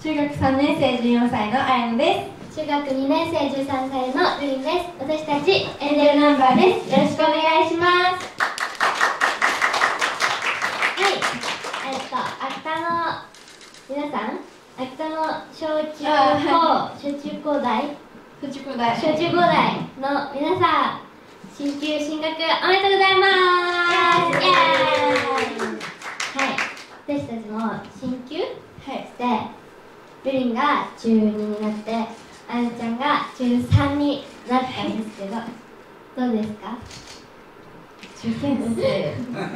中学3年生14歳のあやのです。 中学2年生13歳のルリンです。私たちエンジェルナンバーです。よろしくお願いします。はい、秋田の皆さん、秋田の小中高大の皆さん、進級進学おめでとうございます。イエーイ。はい、私たちも進級してルリンが中2になってあやちゃんが中3になったんですけど、どうですか？ 受験生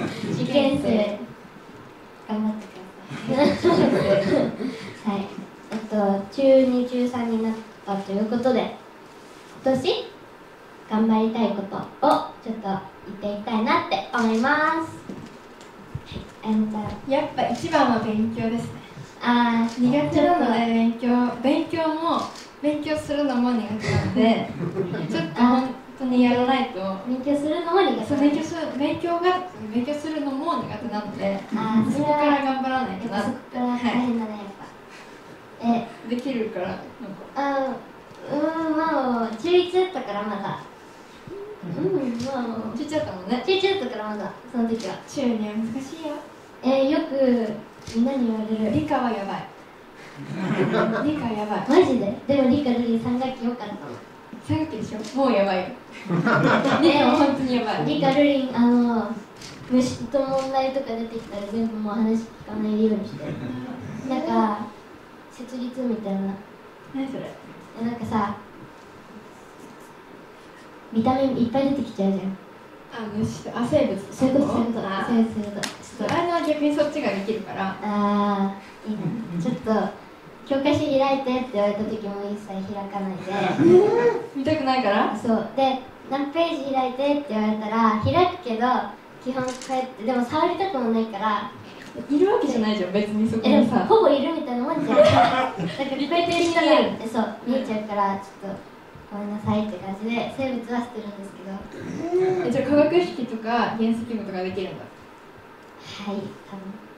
頑張ってください。はい、中2、中3になったということで、今年頑張りたいことをちょっと言っていきたいなって思います。あやちゃん、 やっぱ一番は勉強ですね。苦手なので勉強するのも苦手なのでちょっと本当にやらないと。 勉強するのも苦手。 勉強するのも苦手なので、そこから頑張らないとな。 そこから大変だね、やっぱ。 できるからまあ中1だったからまだ。 ちっちゃったもんね。 中1だったからまだ、その時は。 中2は難しいよ。 よくみんなに言われる。 理科はやばい。理科やばい。 マジで？でも理科ルリン3学期よかったの。 3学期でしょ？もうやばいよ。理科は本当にやばい。 理科ルリン虫と問題とか出てきたら全部もう話聞かないようにしてる。なんか設立みたいな。 何それ？ なんかさ、見た目いっぱい出てきちゃうじゃん。 虫と生物とか。 そういうこと。 あれは逆にそっちができるから。 いいな。ちょっと教科書開いてって言われた時も一切開かないで。 見たくないから。 そうで、何ページ開いてって言われたら開くけど、基本こうやってでも触りたくもないから。 いるわけじゃないじゃん、別にそこにさ。 ほぼいるみたいなもんじゃん。だからこうやって見たら見えちゃうから、ちょっとごめんなさいって感じで生物は捨てるんですけど。 じゃあ化学式とか原子部とかできるんだ。 はい、多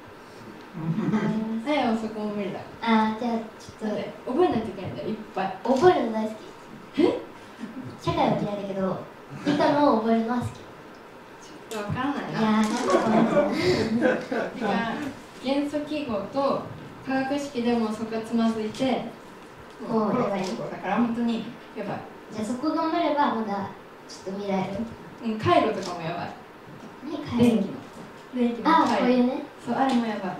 分。 あやはそこも無理だ。 じゃあちょっと覚えないといけないんだよ、いっぱい。 覚えるの大好き。社会は嫌いだけど理科も覚えるのは好き。 ちょっとわからないな。 なんかごめんなさい。 元素記号と化学式でもそこがつまずいて、 もうやばい。 だから本当にやばい。 じゃあそこ頑張ればまだちょっと見られる。 回路とかもやばい。 何回路？ 電気の回路。 こういうね。 そう、あれもやばい。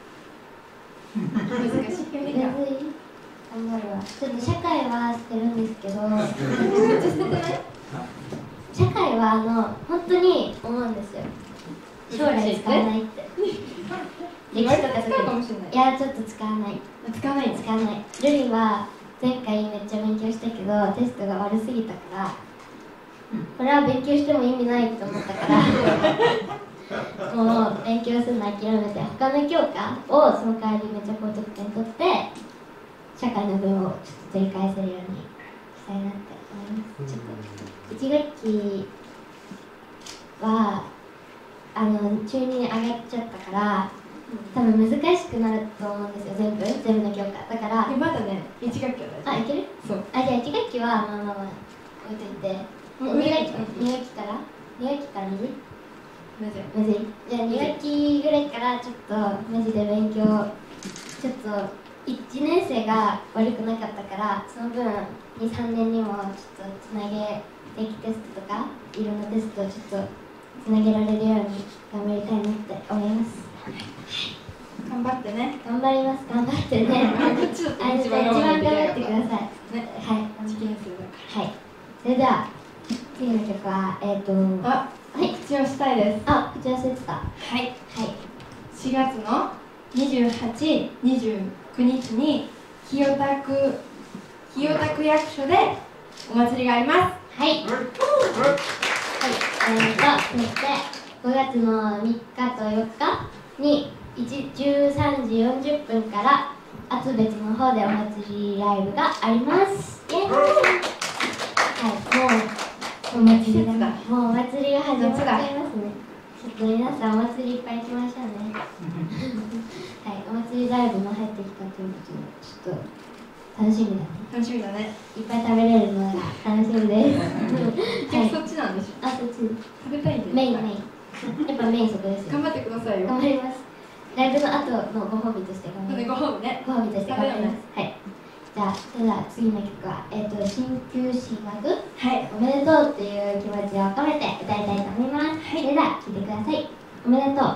難しい。 頑張るわ。ちょっと社会はしてるんですけど、社会は本当に思うんですよ。将来使わないって。歴史とか使うかもしれない。 いや、ちょっと使わない。 使わない。 ルリンは前回めっちゃ勉強したけどテストが悪すぎたから、これは勉強しても意味ないと思ったからもう勉強するの諦めて他の教科をその代わりめっちゃ高得点取って社会の分をちょっと取り返せるようにしたいなって思います。ちょっと1学期は中2に上がっちゃったから多分難しくなると思うんですよ、全部の教科だから。 まだね、1学期は大丈夫。 いける？ そう。 じゃあ1学期はまあ置いといて、2学期からむずい。じゃあ2学期ぐらいからちょっとマジで勉強、ちょっと1年生が悪くなかったからその分2、3年にもちょっとつなげ、定期テストとかいろんなテストをちょっとつなげられるように頑張りたいなって思います。 頑張ってね。 頑張ります。頑張ってね。一番頑張ってください。はい。 受験生だから。 はい。それでは次の曲ははい、口をしたいです。 口忘れてた。 はい。4月の28、29日に清田区役所でお祭りがあります。 はい。そして5月の3日と4日に13時40分から厚別の方でお祭りライブがあります。イエーイ。はい、もうお祭りが始まっちゃいますね。ちょっ皆さんお祭りいっぱい行きましょうねはい、お祭りライブも入ってきたということでちょっと楽しみだね。 楽しみだね。 いっぱい食べれるのが楽しみですはい、そっちなんでしょ。 あ、そっち食べたいんで。 メインやっぱメインそこですよ。 頑張ってくださいよ。 頑張ります。ライブの後のご褒美として頑張ります。 ご褒美ね。 ご褒美として頑張ります。はい。じゃあ、それでは次の曲は鍼灸師学、 はい、 おめでとうっていう気持ちを込めて歌いたいと思います。それでは聴いてください。おめでとう。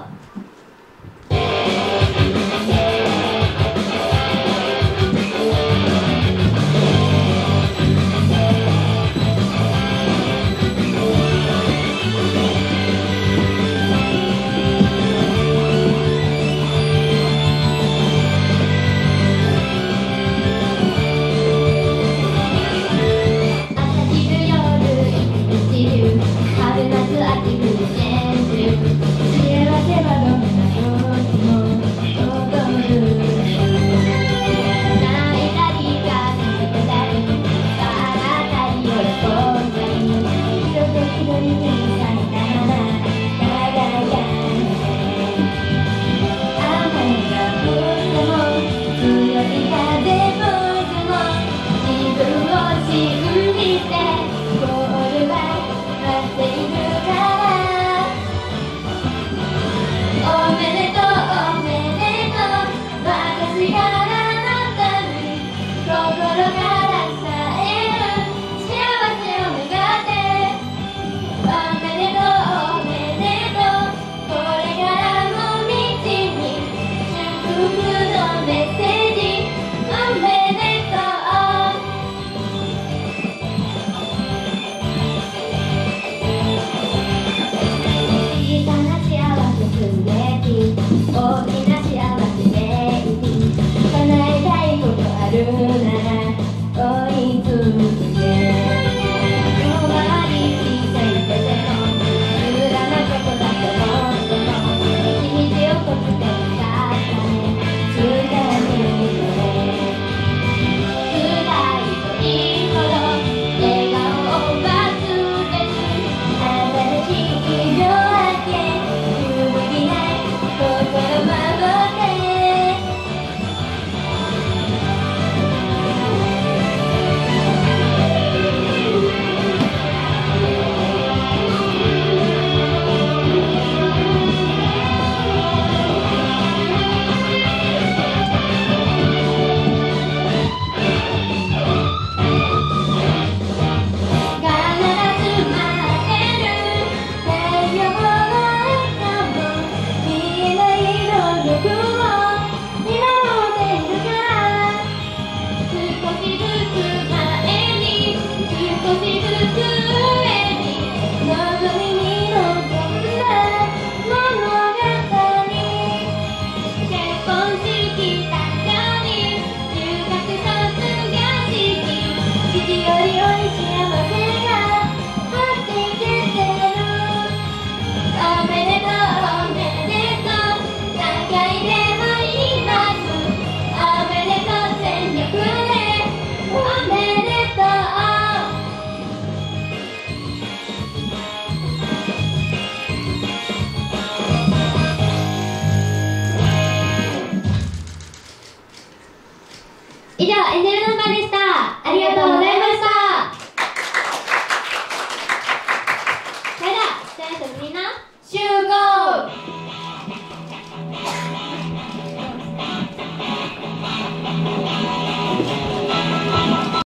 以上、エンジェルナンバーでした。ありがとうございました。それでは、出演者のみんな、集合。